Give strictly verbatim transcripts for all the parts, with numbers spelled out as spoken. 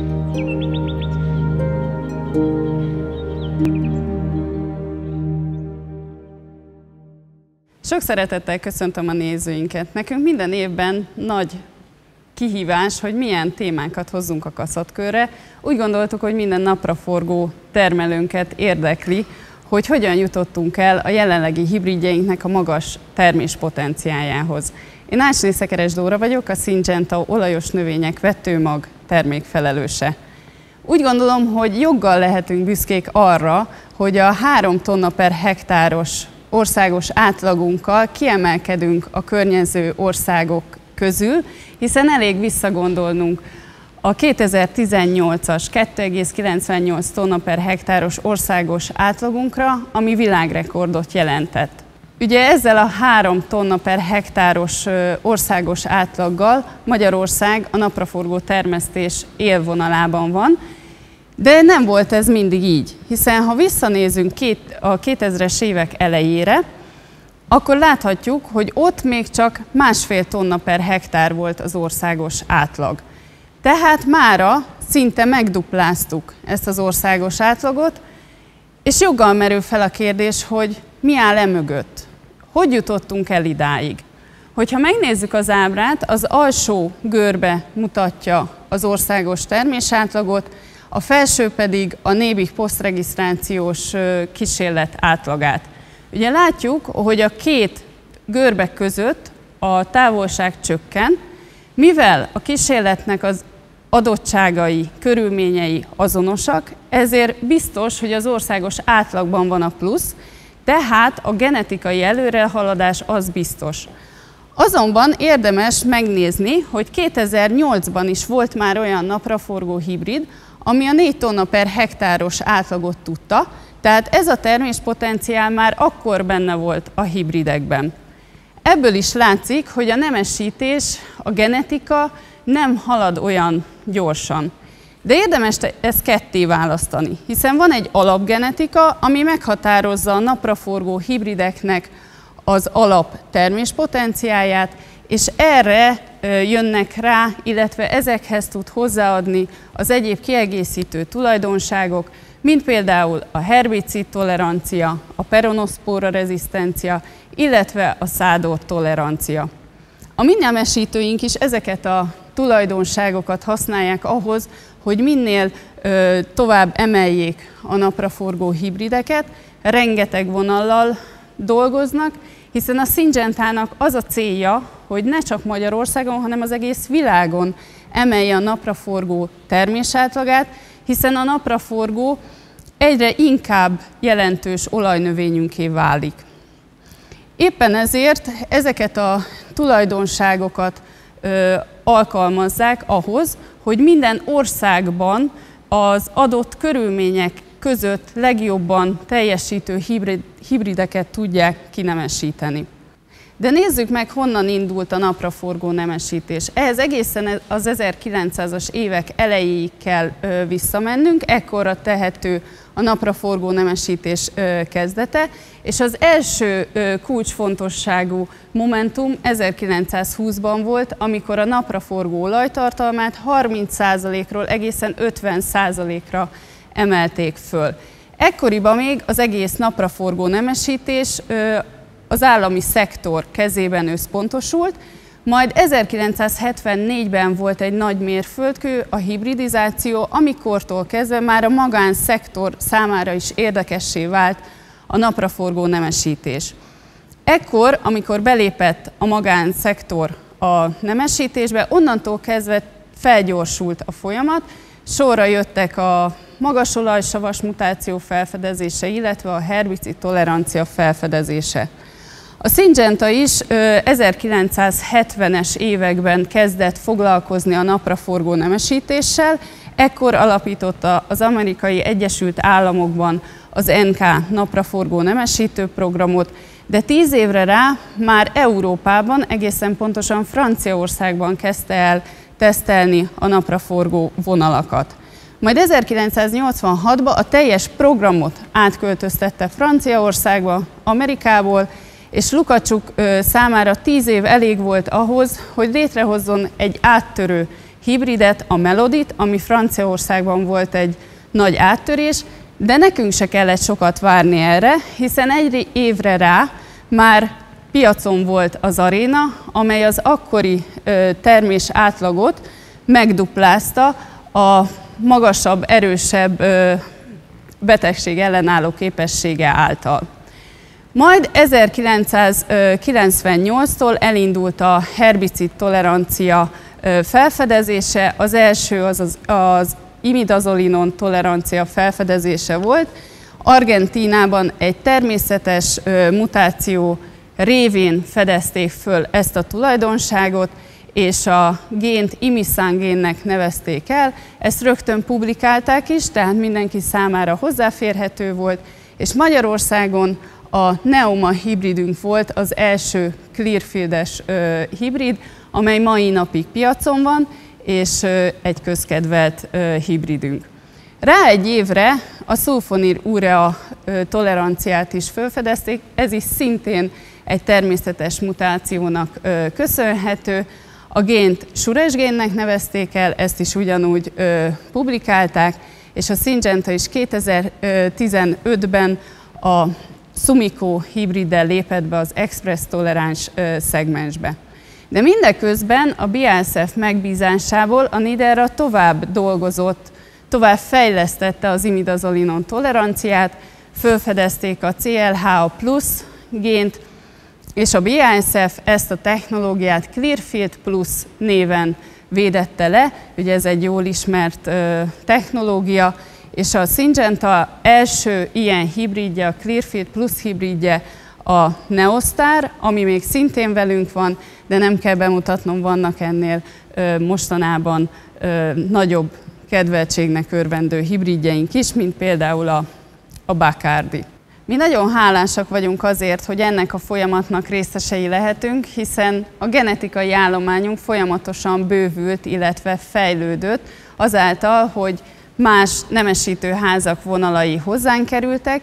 Sok szeretettel köszöntöm a nézőinket. Nekünk minden évben nagy kihívás, hogy milyen témákat hozzunk a kaszatkörre. Úgy gondoltuk, hogy minden napraforgó termelőnket érdekli, hogy hogyan jutottunk el a jelenlegi hibridjeinknek a magas terméspotenciáljához. Én Ácsné Szekeres Dóra vagyok, a Syngenta olajos növények vetőmag termékfelelőse. Úgy gondolom, hogy joggal lehetünk büszkék arra, hogy a három tonna per hektáros országos átlagunkkal kiemelkedünk a környező országok közül, hiszen elég visszagondolnunk a kétezer-tizennyolcas kettő egész kilencvennyolc tonna per hektáros országos átlagunkra, ami világrekordot jelentett. Ugye ezzel a három tonna per hektáros országos átlaggal Magyarország a napraforgó termesztés élvonalában van, de nem volt ez mindig így, hiszen ha visszanézünk két, a kétezres évek elejére, akkor láthatjuk, hogy ott még csak másfél tonna per hektár volt az országos átlag. Tehát mára szinte megdupláztuk ezt az országos átlagot, és joggal merül fel a kérdés, hogy mi áll e mögött? Hogy jutottunk el idáig? Hogyha megnézzük az ábrát, az alsó görbe mutatja az országos termésátlagot, a felső pedig a Nébih posztregisztrációs kísérlet átlagát. Ugye látjuk, hogy a két görbe között a távolság csökken, mivel a kísérletnek az adottságai, körülményei azonosak, ezért biztos, hogy az országos átlagban van a plusz, tehát a genetikai előrehaladás az biztos. Azonban érdemes megnézni, hogy kétezer-nyolcban is volt már olyan napraforgó hibrid, ami a négy tonna per hektáros átlagot tudta, tehát ez a terméspotenciál már akkor benne volt a hibridekben. Ebből is látszik, hogy a nemesítés, a genetika nem halad olyan gyorsan. De érdemes ezt ketté választani, hiszen van egy alapgenetika, ami meghatározza a napraforgó hibrideknek az alap terméspotenciáját, és erre jönnek rá, illetve ezekhez tud hozzáadni az egyéb kiegészítő tulajdonságok, mint például a herbicid tolerancia, a peronoszpóra rezisztencia, illetve a szádor tolerancia. A mi nemesítőink is ezeket a tulajdonságokat használják ahhoz, hogy minél ö, tovább emeljék a napraforgó hibrideket, rengeteg vonallal dolgoznak, hiszen a Syngentának az a célja, hogy ne csak Magyarországon, hanem az egész világon emelje a napraforgó termésátlagát, hiszen a napraforgó egyre inkább jelentős olajnövényünké válik. Éppen ezért ezeket a tulajdonságokat ö, alkalmazzák ahhoz, hogy minden országban az adott körülmények között legjobban teljesítő hibrid, hibrideket tudják kinemesíteni. De nézzük meg, honnan indult a napraforgó nemesítés. Ehhez egészen az ezerkilencszázas évek elejéig kell ö, visszamennünk, ekkorra tehető a napraforgó nemesítés ö, kezdete, és az első ö, kulcsfontosságú momentum ezerkilencszázhúszban volt, amikor a napraforgó olajtartalmát harminc százalékról egészen ötven százalékra emelték föl. Ekkoriban még az egész napraforgó nemesítés ö, az állami szektor kezében összpontosult, majd ezerkilencszázhetvennégyben volt egy nagy mérföldkő, a hibridizáció, amikortól kezdve már a magánszektor számára is érdekessé vált a napraforgó nemesítés. Ekkor, amikor belépett a magánszektor a nemesítésbe, onnantól kezdve felgyorsult a folyamat, sorra jöttek a magas olajsavas mutáció felfedezése, illetve a herbicid tolerancia felfedezése. A Syngenta is ezerkilencszázhetvenes években kezdett foglalkozni a napraforgó nemesítéssel, ekkor alapította az Amerikai Egyesült Államokban az en ká napraforgó nemesítő programot, de tíz évre rá már Európában, egészen pontosan Franciaországban kezdte el tesztelni a napraforgó vonalakat. Majd ezerkilencszáznyolcvanhatban a teljes programot átköltöztette Franciaországba, Amerikából, és Lukacsuk számára tíz év elég volt ahhoz, hogy létrehozzon egy áttörő hibridet, a Melodit, ami Franciaországban volt egy nagy áttörés, de nekünk se kellett sokat várni erre, hiszen egy évre rá már piacon volt az Arena, amely az akkori termés átlagot megduplázta a magasabb, erősebb betegség ellenálló képessége által. Majd ezerkilencszázkilencvennyolctól elindult a herbicid tolerancia felfedezése, az első az az, az imidazolinon tolerancia felfedezése volt. Argentínában egy természetes mutáció révén fedezték föl ezt a tulajdonságot, és a gént imiszán génnek nevezték el. Ezt rögtön publikálták is, tehát mindenki számára hozzáférhető volt, és Magyarországon a Neoma hibridünk volt az első Clearfieldes hibrid, amely mai napig piacon van, és egy közkedvelt hibridünk. Rá egy évre a szulfonil urea toleranciát is felfedezték, ez is szintén egy természetes mutációnak köszönhető. A gént Suresh génnek nevezték el, ezt is ugyanúgy publikálták, és a Syngenta is kétezer-tizenötben a Sumiko hibriddel lépett be az express toleráns szegmensbe. De mindeközben a bé á es ef megbízásából a Nidera tovább dolgozott, tovább fejlesztette az imidazolinon toleranciát, felfedezték a cé el há á plusz gént, és a bé á es ef ezt a technológiát Clearfield Plus néven védette le, ugye ez egy jól ismert ö, technológia, és a Syngenta első ilyen hibridje, a Clearfield Plus hibridje a Neostar, ami még szintén velünk van, de nem kell bemutatnom, vannak ennél ö, mostanában ö, nagyobb kedveltségnek örvendő hibridjeink is, mint például a, a Bacardi. Mi nagyon hálásak vagyunk azért, hogy ennek a folyamatnak részesei lehetünk, hiszen a genetikai állományunk folyamatosan bővült, illetve fejlődött azáltal, hogy más nemesítő házak vonalai hozzánk kerültek,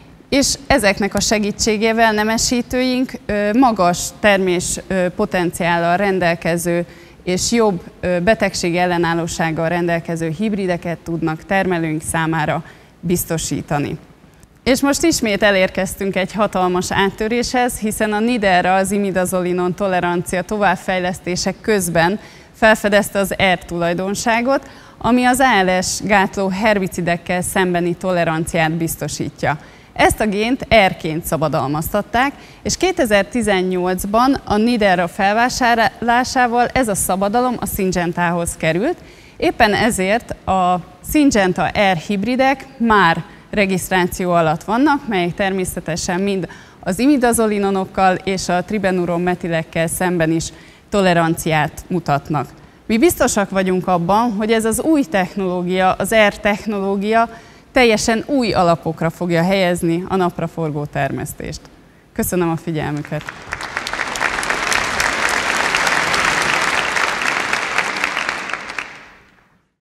és ezeknek a segítségével nemesítőink magas termés potenciállal rendelkező és jobb betegség ellenállósággal rendelkező hibrideket tudnak termelőink számára biztosítani. És most ismét elérkeztünk egy hatalmas áttöréshez, hiszen a Nidera az imidazolinon tolerancia továbbfejlesztések közben felfedezte az er tulajdonságot, ami az á el es gátló herbicidekkel szembeni toleranciát biztosítja. Ezt a gént erként szabadalmaztatták, és kétezer-tizennyolcban a Nidera felvásárlásával ez a szabadalom a Syngentához került. Éppen ezért a Syngenta R hibridek már regisztráció alatt vannak, melyek természetesen mind az imidazolinonokkal és a tribenuron metilekkel szemben is toleranciát mutatnak. Mi biztosak vagyunk abban, hogy ez az új technológia, az R technológia teljesen új alapokra fogja helyezni a napraforgó termesztést. Köszönöm a figyelmüket!